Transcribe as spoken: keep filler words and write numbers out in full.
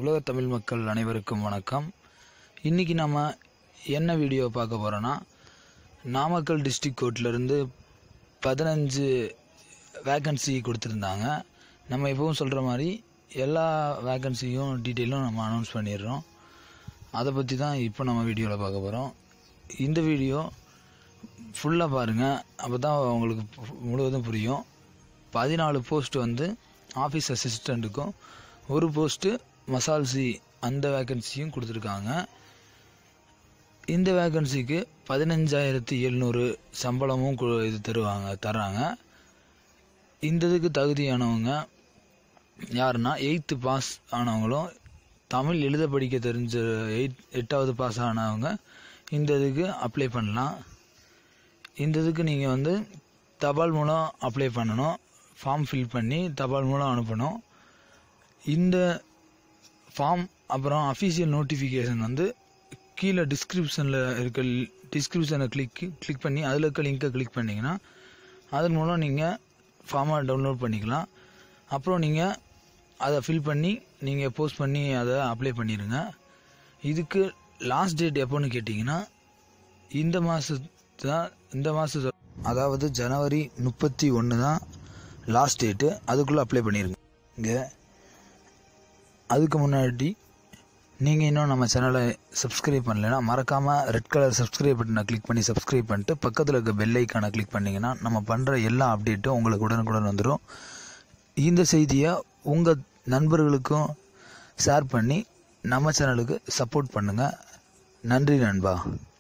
உலக தமிழ் மக்கள் அனைவருக்கும் வணக்கம். இன்றைக்கி நம்ம என்ன வீடியோ பார்க்க போகிறோன்னா, நாமக்கல் டிஸ்ட்ரிக்ட் கோர்ட்லேருந்து பதினஞ்சு வேக்கன்சி கொடுத்துருந்தாங்க. நம்ம எப்பவும் சொல்கிற மாதிரி எல்லா வேக்கன்சியும் டீட்டெயிலும் நம்ம அனௌன்ஸ் பண்ணிடுறோம். அதை பற்றி தான் இப்போ நம்ம வீடியோவில் பார்க்க போகிறோம். இந்த வீடியோ ஃபுல்லாக பாருங்கள், அப்போ தான் உங்களுக்கு முழுவதும் புரியும். பதினாலு போஸ்ட் வந்து ஆஃபீஸ் அசிஸ்டண்ட்டுக்கும், ஒரு போஸ்ட்டு மசால்சி அந்த வேக்கன்சியும் கொடுத்துருக்காங்க. இந்த வேக்கன்சிக்கு பதினஞ்சாயிரத்தி எழுநூறு சம்பளமும் இது தருவாங்க தர்றாங்க. இந்த இதுக்கு தகுதியானவங்க யாருன்னா, எயித்து பாஸ் ஆனவங்களும் தமிழ் எழுத படிக்க தெரிஞ்ச எயிட் எட்டாவது பாஸ் ஆனவங்க இந்த இதுக்கு அப்ளை பண்ணலாம். இந்த இதுக்கு நீங்கள் வந்து தபால் மூலம் அப்ளை பண்ணணும். ஃபார்ம் ஃபில் பண்ணி தபால் மூலம் அனுப்பணும். இந்த ஃபார்ம் அப்புறம் அஃபீஷியல் நோட்டிஃபிகேஷன் வந்து கீழே டிஸ்கிரிப்ஷனில் இருக்க டிஸ்கிரிப்ஷனை கிளிக் கிளிக் பண்ணி அதில் இருக்க லிங்கை கிளிக் பண்ணிங்கன்னா அதன் மூலம் நீங்கள் ஃபார்மை டவுன்லோட் பண்ணிக்கலாம். அப்புறம் நீங்கள் அதை ஃபில் பண்ணி நீங்கள் போஸ்ட் பண்ணி அதை அப்ளை பண்ணிடுங்க. இதுக்கு லாஸ்ட் டேட் எப்போன்னு கேட்டிங்கன்னா, இந்த மாதத்து தான் இந்த மாதம் அதாவது ஜனவரி முப்பத்தி ஒன்று தான் லாஸ்ட் டேட்டு. அதுக்குள்ளே அப்ளை பண்ணிடுங்க. இங்கே அதுக்கு முன்னாடி நீங்கள் இன்னும் நம்ம சேனலை சப்ஸ்கிரைப் பண்ணலைன்னா மறக்காமல் ரெட் கலர் சப்ஸ்கிரைப் பட்டனை கிளிக் பண்ணி சப்ஸ்கிரைப் பண்ணிட்டு பக்கத்தில் இருக்க பெல் ஐக்கானை கிளிக் பண்ணிங்கன்னா நம்ம பண்ணுற எல்லா அப்டேட்டும் உங்களுக்கு உடனுக்குடன் வந்துடும். இந்த செய்தியை உங்கள் நண்பர்களுக்கும் ஷேர் பண்ணி நம்ம சேனலுக்கு சப்போர்ட் பண்ணுங்கள். நன்றி நண்பா.